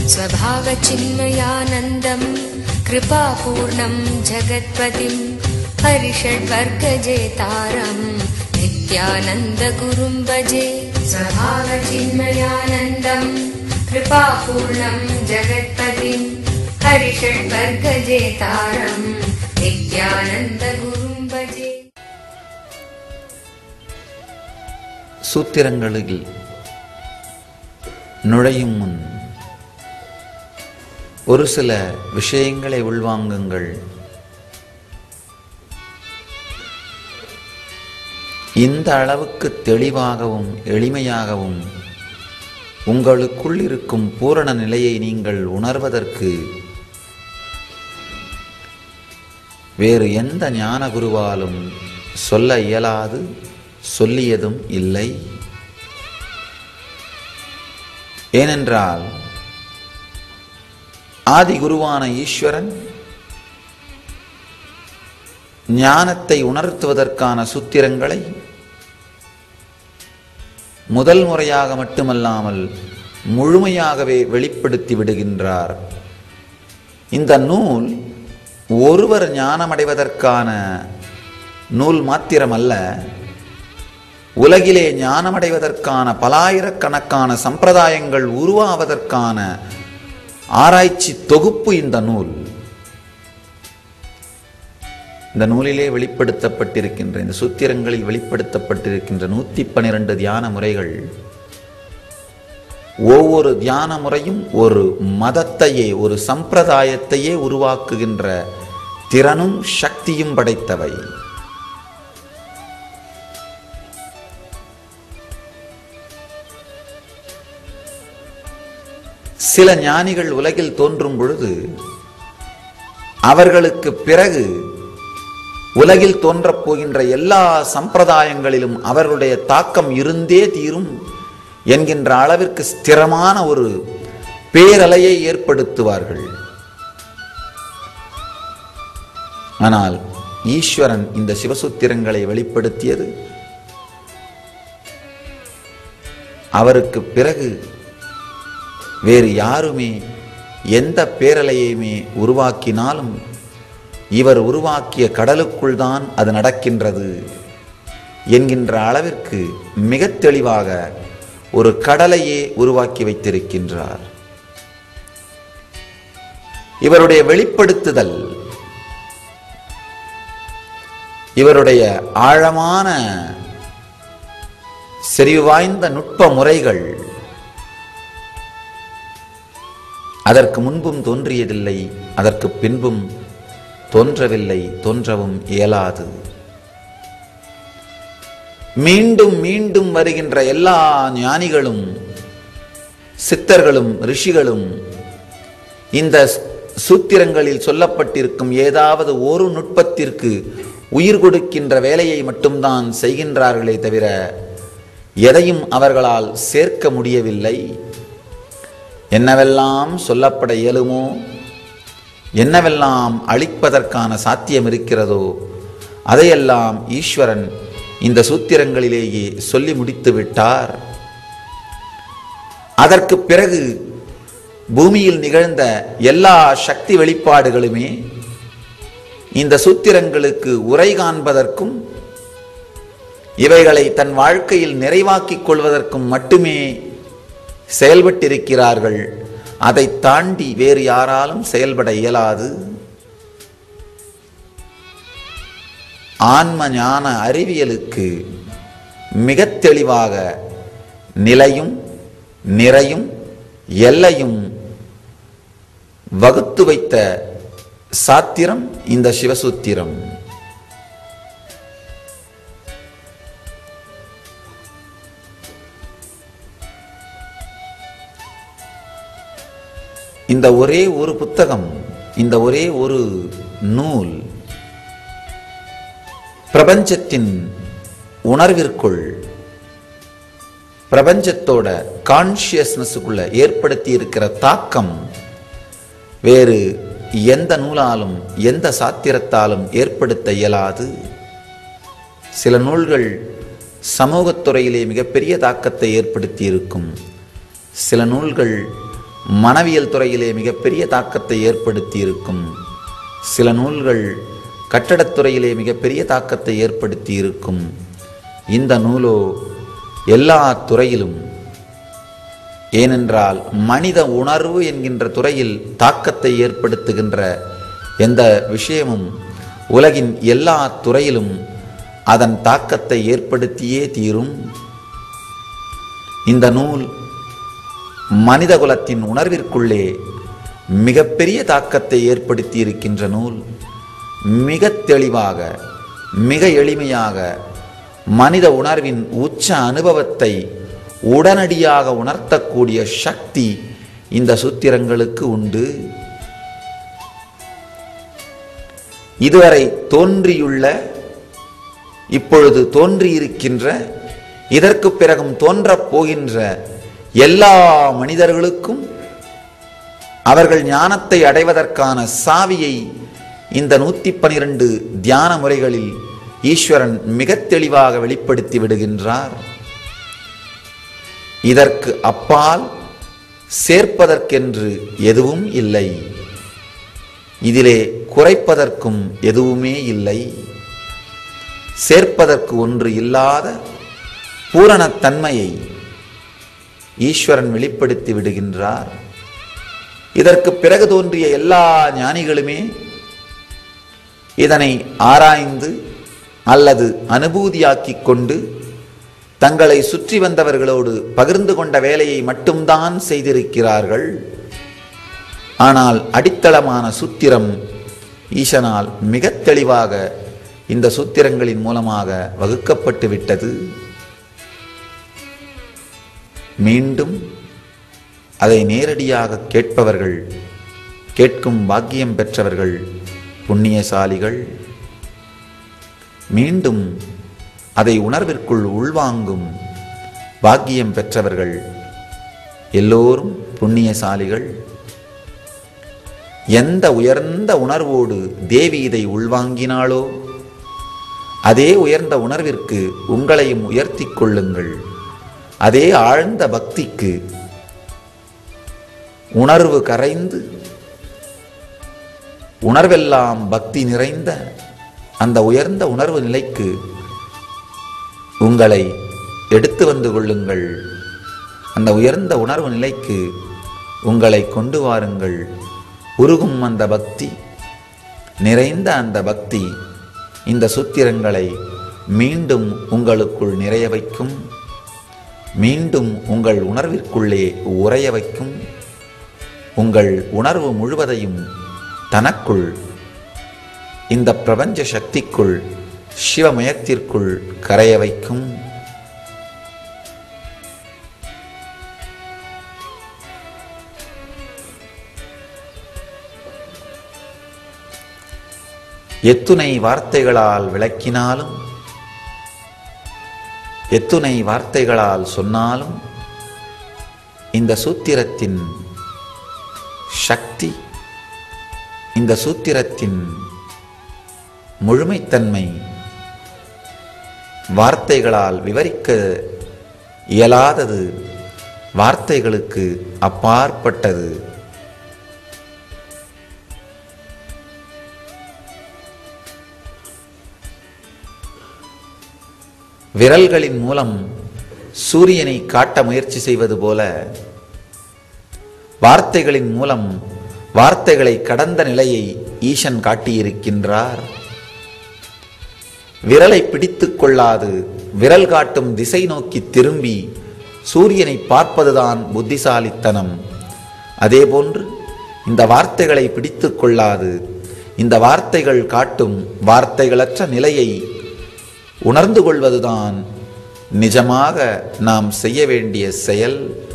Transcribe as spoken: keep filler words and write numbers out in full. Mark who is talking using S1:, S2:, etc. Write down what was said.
S1: स्वभावचिन्मयानन्दं कृपापूर्णं जगत्पतिं हरिषड्वर्गजेतारं नित्यानन्दगुरुं भजे। स्वभावचिन्मयानन्दं कृपापूर्णं जगत्पतिं हरिषड्वर्गजेतारं नित्यानन्दगुरुं भजे.
S2: சூத்திரங்களில் நுழையும் முன் ஒரு சில விஷயங்களை உள்வாங்குங்கள். இந்த அளவுக்கு தெளிவாகவும் எளிமையாகவும் உங்களுக்குள் இருக்கும் பூரண நிலையை நீங்கள் உணர்வதற்கு வேறு எந்த ஞான குருவாலும் சொல்ல இயலாது, சொல்லியதும் இல்லை. ஏனென்றால் ஆதி குருவான ஈஸ்வரன் ஞானத்தை உணர்த்துவதற்கான சூத்திரங்களை முதல் முறையாக மட்டுமல்லாமல் முழுமையாகவே வெளிப்படுத்தி விடுகின்றார். இந்த நூல் ஒருவர் ஞானமடைவதற்கான நூல் மாத்திரமல்ல, உலகிலே ஞானமடைவதற்கான பலாயிரக்கணக்கான சம்பிரதாயங்கள் உருவாவதற்கான ஆராய்ச்சி தொகுப்பு இந்த நூல். இந்த நூலிலே வெளிப்படுத்தப்பட்டிருக்கின்ற, இந்த சூத்திரங்களில் வெளிப்படுத்தப்பட்டிருக்கின்ற நூத்தி பனிரெண்டு தியான முறைகள், ஒவ்வொரு தியான முறையும் ஒரு மதத்தையே, ஒரு சம்பிரதாயத்தையே உருவாக்குகின்ற திறனும் சக்தியும் படைத்தவை. சில ஞானிகள் உலகில் தோன்றும் பொழுது அவர்களுக்கு பிறகு உலகில் தோன்றப் போகின்ற எல்லா சம்பிரதாயங்களிலும் அவர்களுடைய தாக்கம் இருந்தே தீரும் என்கின்ற அளவிற்கு ஸ்திரமான ஒரு பேரலையை ஏற்படுத்துவார்கள். ஆனால் ஈஸ்வரன் இந்த சிவசூத்திரங்களை வெளிப்படுத்தியது அவருக்கு பிறகு வேறு யாருமே எந்த பேரலையுமே உருவாக்கினாலும் இவர் உருவாக்கிய கடலுக்குள் தான் அது நடக்கின்றது என்கின்ற அளவிற்கு மிக தெளிவாக ஒரு கடலையே உருவாக்கி வைத்திருக்கின்றார். இவருடைய வெளிப்படுத்துதல், இவருடைய ஆழமான செறிவு வாய்ந்த நுட்ப முறைகள் அதற்கு முன்பும் தோன்றியதில்லை, அதற்கு பின்பும் தோன்றவில்லை, தோன்றவும் இயலாது. மீண்டும் மீண்டும் வருகின்ற எல்லா ஞானிகளும் சித்தர்களும் ரிஷிகளும் இந்த சூத்திரங்களில் சொல்லப்பட்டிருக்கும் ஏதாவது ஒரு நுட்பத்திற்கு உயிர் கொடுக்கின்ற வேலையை மட்டும்தான் செய்கின்றார்களே தவிர எதையும் அவர்களால் சேர்க்க முடியவில்லை. என்னவெல்லாம் சொல்லப்பட இயலுமோ, என்னவெல்லாம் அளிப்பதற்கான சாத்தியம் இருக்கிறதோ அதையெல்லாம் ஈஸ்வரன் இந்த சூத்திரங்களிலேயே சொல்லி முடித்து விட்டார். அதற்கு பிறகு பூமியில் நிகழ்ந்த எல்லா சக்தி வெளிப்பாடுகளுமே இந்த சூத்திரங்களுக்கு உரை காண்பதற்கும் இவைகளை தன் வாழ்க்கையில் நிறைவாக்கிக் கொள்வதற்கும் மட்டுமே செயல்பட்டிருக்கிறார்கள். அதை தாண்டி வேறு யாராலும் செயல்பட இயலாது. ஆன்ம ஞான அறிவியலுக்கு மிக தெளிவாக நிலையும் நிறையும் எல்லையும் வகுத்து வைத்த சாத்திரம் இந்த சிவசூத்திரம். இந்த ஒரே ஒரு புத்தகம், இந்த ஒரே ஒரு நூல் பிரபஞ்சத்தின் உணர்விற்குள், பிரபஞ்சத்தோட கான்ஷியஸ்னஸுக்குள்ள ஏற்படுத்தி இருக்கிற தாக்கம் வேறு எந்த நூலாலும் எந்த சாத்திரத்தாலும் ஏற்படுத்த இயலாது. சில நூல்கள் சமூகத்துறையிலே மிகப்பெரிய தாக்கத்தை ஏற்படுத்தி இருக்கும். சில நூல்கள் மனவியல் துறையிலே மிகப்பெரிய தாக்கத்தை ஏற்படுத்தி இருக்கும். சில நூல்கள் கட்டடத்துறையிலே மிகப்பெரிய தாக்கத்தை ஏற்படுத்தி இருக்கும். இந்த நூலோ எல்லா துறையிலும், ஏனென்றால் மனித உணர்வு என்கின்ற துறையில் தாக்கத்தை ஏற்படுத்துகின்ற எந்த விஷயமும் உலகின் எல்லா துறையிலும் அதன் தாக்கத்தை ஏற்படுத்தியே தீரும். இந்த நூல் மனித குலத்தின் உணர்விற்குள்ளே மிகப்பெரிய தாக்கத்தை ஏற்படுத்தி இருக்கின்ற நூல். மிக தெளிவாக, மிக எளிமையாக மனித உணர்வின் உச்ச அனுபவத்தை உடனடியாக உணர்த்தக்கூடிய சக்தி இந்த சூத்திரங்களுக்கு உண்டு. இதுவரை தோன்றியுள்ள, இப்பொழுது தோன்றியிருக்கின்ற, இதற்கு பிறகும் தோன்றப் போகின்ற எல்லா மனிதர்களுக்கும் அவர்கள் ஞானத்தை அடைவதற்கான சாவியை இந்த நூத்தி பனிரெண்டு தியான முறைகளில் ஈஸ்வரன் மிக தெளிவாக வெளிப்படுத்தி விடுகின்றார். இதற்கு அப்பால் சேர்ப்பதற்கென்று எதுவும் இல்லை, இதிலே குறைப்பதற்கும் எதுவுமே இல்லை. சேர்ப்பதற்கு ஒன்று இல்லாத பூரணத்தன்மையை ஈஸ்வரன் வெளிப்படுத்தி விடுகின்றார். இதற்கு பிறகு தோன்றிய எல்லா ஞானிகளுமே இதனை ஆராய்ந்து அல்லது அனுபூதியாக்கிக் கொண்டு தங்களை சுற்றி வந்தவர்களோடு பகிர்ந்து கொண்ட வேலையை மட்டும்தான் செய்திருக்கிறார்கள். ஆனால் அடித்தளமான சூத்திரம் ஈசனால் மிக தெளிவாக இந்த சூத்திரங்களின் மூலமாக வகுக்கப்பட்டு விட்டது. மீண்டும் அதை நேரடியாக கேட்பவர்கள், கேட்கும் பாக்கியம் பெற்றவர்கள் புண்ணியசாலிகள். மீண்டும் அதை உணர்விற்குள் உள்வாங்கும் பாக்கியம் பெற்றவர்கள் எல்லோரும் புண்ணியசாலிகள். எந்த உயர்ந்த உணர்வோடு தேவி இதை உள்வாங்கினாளோ அதே உயர்ந்த உணர்விற்கு உங்களையும் உயர்த்தி கொள்ளுங்கள். அதே ஆழ்ந்த பக்திக்கு உணர்வு கரைந்து உணர்வெல்லாம் பக்தி நிறைந்த அந்த உயர்ந்த உணர்வு நிலைக்கு உங்களை எடுத்து வந்து கொள்ளுங்கள். அந்த உயர்ந்த உணர்வு நிலைக்கு உங்களை கொண்டு வாருங்கள். உருகும் அந்த பக்தி, நிறைந்த அந்த பக்தி இந்த சூத்திரங்களை மீண்டும் உங்களுக்குள் நிறைய வைக்கும், மீண்டும் உங்கள் உணர்விற்குள்ளே உறைய வைக்கும், உங்கள் உணர்வு முழுவதையும் தனக்குள், இந்த பிரபஞ்ச சக்திக்குள், சிவமயத்திற்குள் கரைய வைக்கும். எத்துணை வார்த்தைகளால் விளக்கினாலும், எத்துணை வார்த்தைகளால் சொன்னாலும் இந்த சூத்திரத்தின் சக்தி, இந்த சூத்திரத்தின் முழுமைத்தன்மை வார்த்தைகளால் விவரிக்க இயலாதது, வார்த்தைகளுக்கு அப்பாற்பட்டது. விரல்களின் மூலம் சூரியனை காட்ட முயற்சி செய்வது போல வார்த்தைகளின் மூலம் வார்த்தைகளை கடந்த நிலையை ஈசன் காட்டியிருக்கின்றார். விரலை பிடித்துக் கொள்ளாது விரல் காட்டும் திசை நோக்கி திரும்பி சூரியனை பார்ப்பதுதான் புத்திசாலித்தனம். அதேபோன்று இந்த வார்த்தைகளை பிடித்துக் கொள்ளாது இந்த வார்த்தைகள் காட்டும் வார்த்தைகளற்ற நிலையை உணர்ந்து கொள்வதுதான் நிஜமாக நாம் செய்ய வேண்டிய செயல்.